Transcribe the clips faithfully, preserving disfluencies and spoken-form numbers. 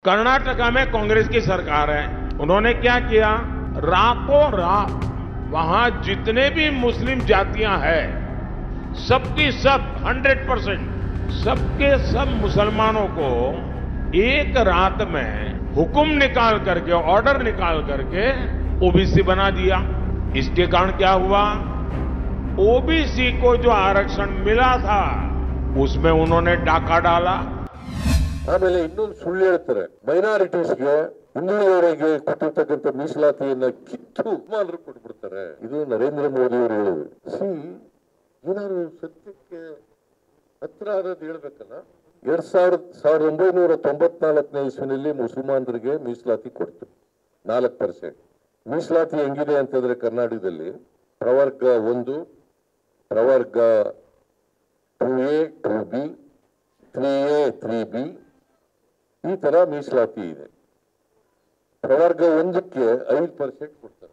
कर्नाटका में कांग्रेस की सरकार है, उन्होंने क्या किया, रातों रात वहां जितने भी मुस्लिम जातियां हैं सबकी सब हंड्रेड परसेंट सबके सब मुसलमानों को एक रात में हुक्म निकाल करके, ऑर्डर निकाल करके ओबीसी बना दिया। इसके कारण क्या हुआ, ओबीसी को जो आरक्षण मिला था उसमें उन्होंने डाका डाला। ಆಮೇಲೆ ಇನ್ನೊಂದು ಸುಳ್ಳು ಹೇಳ್ತಾರೆ, ಮೈನಾರಿಟೀಸ್ಗೆ ಹಿಂದುಳಿದವರಿಗೆ ಕೊಟ್ಟಿರ್ತಕ್ಕಂಥ ಮೀಸಲಾತಿಯನ್ನ ಕಿತ್ತು ಮುಸಲ್ಮಾನರು ಕೊಟ್ಬಿಡ್ತಾರೆ. ಇದು ನರೇಂದ್ರ ಮೋದಿ ಅವರು ಹೇಳಿದ್ರು. ಸಿ ಏನಾದ್ರು ಸತ್ಯಕ್ಕೆ ಹತ್ರ ಆದದ್ದು ಹೇಳ್ಬೇಕಲ್ಲ. ಎರಡ್ ಸಾವಿರದ ಸಾವಿರದ ಒಂಬೈನೂರ ತೊಂಬತ್ನಾಲ್ಕನೇ ಇಸ್ವಿನಲ್ಲಿ ಮುಸಲ್ಮಾನರಿಗೆ ಮೀಸಲಾತಿ ಕೊಡ್ತು ನಾಲ್ಕು ಪರ್ಸೆಂಟ್. ಮೀಸಲಾತಿ ಹೆಂಗಿದೆ ಅಂತಂದ್ರೆ ಕರ್ನಾಟಕದಲ್ಲಿ ಪ್ರವರ್ಗ ಒಂದು, ಪ್ರವರ್ಗ two A two B, three A three B ಈ ತರ ಮೀಸಲಾತಿ ಇದೆ. ಪ್ರವರ್ಗ ಒಂದಕ್ಕೆ ಐದು ಪರ್ಸೆಂಟ್ ಕೊಡ್ತಾರೆ,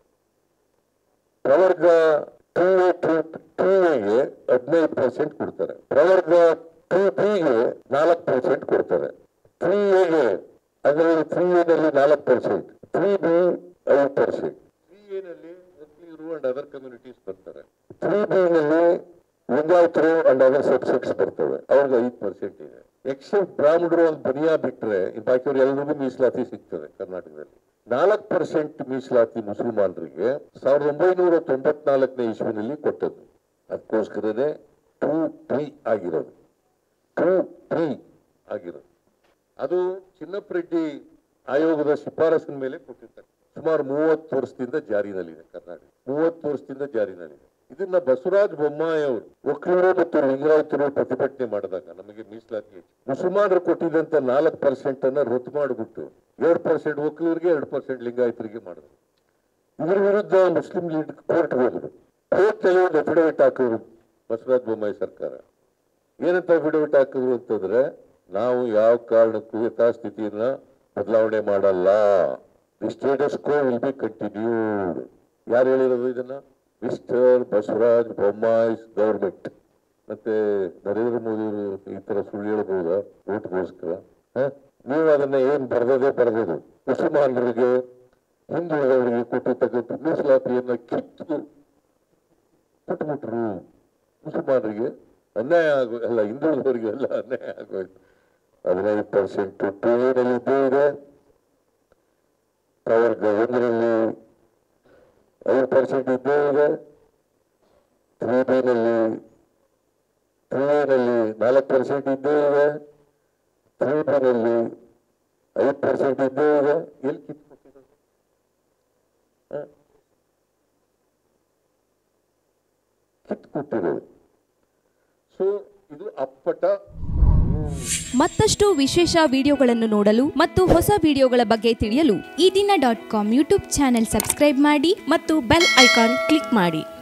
ಪ್ರವರ್ಗ ಟೂ ಎ ಟೂ ಎಗೆ ಹದಿನೈದು ಪರ್ಸೆಂಟ್ ಕೊಡ್ತಾರೆ, ಪ್ರವರ್ಗ ಟೂ ಬಿಗೆ ನಾಲ್ಕು ಪರ್ಸೆಂಟ್ ಕೊಡ್ತಾರೆ, ತ್ರೀ ಎಗೆ ಅದರಲ್ಲಿ ತ್ರೀ ಎನಲ್ಲಿ ನಾಲ್ಕು ಪರ್ಸೆಂಟ್, ತ್ರೀ ಬಿ ಐದು ಪರ್ಸೆಂಟ್, ತ್ರೀ ಎನಲ್ಲಿ ಮುಸ್ಲಿಮರು ಅಂಡ್ ಅದರ್ ಕಮ್ಯುನಿಟೀಸ್ ಬರ್ತಾರೆ, ತ್ರೀ ಬಿ ನಲ್ಲಿ ಲಿಂಗಾಯತರು ಅಂಡ್ ಅದರ್ ಸಬ್ಸೆಕ್ಟ್ಸ್ ಬರ್ತವೆ, ಅವ್ರಿಗೆ ಐದು ಪರ್ಸೆಂಟ್ ಇದೆ. ಎಕ್ಸೆಪ್ಟ್ ಬ್ರಾಹ್ಮಣರು ಒಂದು ಬನಿಯಾ ಬಿಟ್ರೆ ಬಾಕಿಯವ್ರು ಎಲ್ಲರಿಗೂ ಮೀಸಲಾತಿ ಸಿಗ್ತದೆ. ಕರ್ನಾಟಕದಲ್ಲಿ ನಾಲ್ಕು ಪರ್ಸೆಂಟ್ ಮೀಸಲಾತಿ ಮುಸಲ್ಮಾನರಿಗೆ ಸಾವಿರದ ಒಂಬೈನೂರ ತೊಂಬತ್ನಾಲ್ಕನೇ ಇಸ್ವಿನಲ್ಲಿ ಕೊಟ್ಟದ್ದು. ಅದಕ್ಕೋಸ್ಕರನೇ ಟೂ ತ್ರೀ ಆಗಿರೋದು, ಟೂ ತ್ರೀ ಆಗಿರೋದು. ಅದು ಚಿನ್ನಪ್ಪರೆಡ್ಡಿ ಆಯೋಗದ ಶಿಫಾರಸಿನ ಮೇಲೆ ಕೊಟ್ಟಿರ್ತಾರೆ. ಸುಮಾರು ಮೂವತ್ತು ವರ್ಷದಿಂದ ಜಾರಿನಲ್ಲಿದೆ ಕರ್ನಾಟಕ, ಮೂವತ್ತು ವರ್ಷದಿಂದ ಜಾರಿನಲ್ಲಿದೆ. ಇದನ್ನ ಬಸವರಾಜ ಬೊಮ್ಮಾಯಿ ಅವರು ಒಕ್ಕಲಿಗರು ಮತ್ತು ಲಿಂಗಾಯತರು ಪ್ರತಿಭಟನೆ ಮಾಡಿದಾಗ ನಮಗೆ ಮೀಸಲಾತಿ ಮುಸಲ್ಮಾನರು ಕೊಟ್ಟಿದ್ದಂತ ನಾಲ್ಕು ಪರ್ಸೆಂಟ್ ಅನ್ನ ರದ್ದು ಮಾಡಿಬಿಟ್ಟು ಎರಡು ಪರ್ಸೆಂಟ್ ಒಕ್ಕಲಿಗರಿಗೆ, ಎರಡು ಪರ್ಸೆಂಟ್ ಲಿಂಗಾಯತರಿಗೆ ಮಾಡಿದ್ರು. ಇದರ ವಿರುದ್ಧ ಮುಸ್ಲಿಂ ಲೀಗ್ ಕೋರ್ಟ್ ಹೋದ್ರು. ಕೋರ್ಟ್ ನಲ್ಲಿ ಒಂದು ಅಫಿಡವಿಟ್ ಹಾಕಿದ್ರು ಬಸವರಾಜ ಬೊಮ್ಮಾಯಿ ಸರ್ಕಾರ. ಏನಂತ ಅಫಿಡವಿಟ್ ಹಾಕಿದ್ರು ಅಂತಂದ್ರೆ, ನಾವು ಯಾವ ಕಾರಣಕ್ಕೂ ಯಥಾಸ್ಥಿತಿಯನ್ನ ಬದಲಾವಣೆ ಮಾಡಲ್ಲ, the status quo will be continued. ಯಾರು ಹೇಳಿರೋದು ಇದನ್ನ? Mister Basavaraja Bommai government. ಮತ್ತೆ ನರೇಂದ್ರ ಮೋದಿ ಈ ತರ ಸುಳ್ಳು ಹೇಳ್ಬೋದಾ ಓಟ್ಗೋಸ್ಕರ? ನೀವು ಅದನ್ನ ಏನ್ ಬರೆದೇ ಬರೆದದು ಮುಸಲ್ಮಾನರಿಗೆ, ಹಿಂದುಳಿದವರಿಗೆ ಕೊಟ್ಟಿರ್ತಕ್ಕಂಥ ಮೀಸಲಾತಿಯನ್ನ ಕಿತ್ತು ಕೊಟ್ಬಿಟ್ರು. ಮುಸಲ್ಮಾನರಿಗೆ ಅನ್ಯಾಯ ಆಗೋ ಎಲ್ಲ, ಹಿಂದುಳಿದವರಿಗೆ ಎಲ್ಲ ಅನ್ಯಾಯ ಆಗೋಯ್ತು. ಹದಿನೈದು ಪರ್ಸೆಂಟ್ ಟೂ ಎನಲ್ಲಿ ಇದ್ದೇ ಇದೆ, ಪ್ರವರ್ಗ ಒಂದರಲ್ಲಿ ಐದು ಪರ್ಸೆಂಟ್ ಇದ್ದೇ ಇದೆ, ತ್ರೀ ಬಿನಲ್ಲಿ ತ್ರೀ ಎನಲ್ಲಿ ನಾಲ್ಕು ಪರ್ಸೆಂಟ್ ಇದ್ದೇ ಇದೆ, ತ್ರೀ ಬಿನಲ್ಲಿ ಐದು ಪರ್ಸೆಂಟ್ ಇದ್ದೇ ಇದೆ. ಎಲ್ಲಿ ಕಿತ್ಕೊಟ್ಟಿರೋದು? ಕಿತ್ಕೊಟ್ಟಿರೋದು. ಸೊ ಇದು ಅಪ್ಪಟ. ಮತ್ತಷ್ಟು ವಿಶೇಷ ವಿಡಿಯೋಗಳನ್ನು ನೋಡಲು ಮತ್ತು ಹೊಸ ವಿಡಿಯೋಗಳ ಬಗ್ಗೆ ತಿಳಿಯಲು Eedina dot com YouTube channel subscribe ಮಾಡಿ ಮತ್ತು ಬೆಲ್ ಐಕಾನ್ ಕ್ಲಿಕ್ ಮಾಡಿ.